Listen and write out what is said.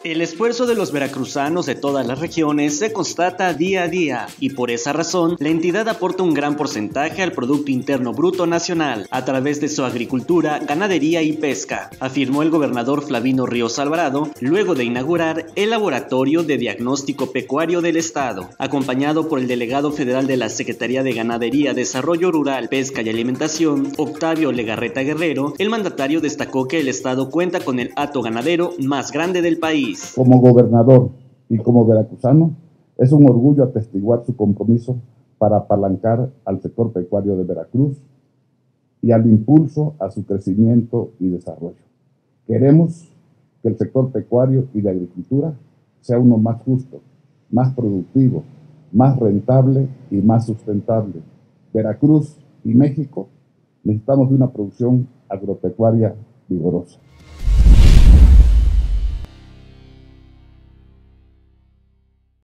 El esfuerzo de los veracruzanos de todas las regiones se constata día a día y por esa razón la entidad aporta un gran porcentaje al Producto Interno Bruto Nacional a través de su agricultura, ganadería y pesca, afirmó el gobernador Flavino Ríos Alvarado luego de inaugurar el Laboratorio de Diagnóstico Pecuario del Estado. Acompañado por el delegado federal de la Secretaría de Ganadería, Desarrollo Rural, Pesca y Alimentación, Octavio Legarreta Guerrero, el mandatario destacó que el Estado cuenta con el hato ganadero más grande del país. Como gobernador y como veracruzano, es un orgullo atestiguar su compromiso para apalancar al sector pecuario de Veracruz y al impulso a su crecimiento y desarrollo. Queremos que el sector pecuario y de agricultura sea uno más justo, más productivo, más rentable y más sustentable. Veracruz y México necesitamos de una producción agropecuaria vigorosa.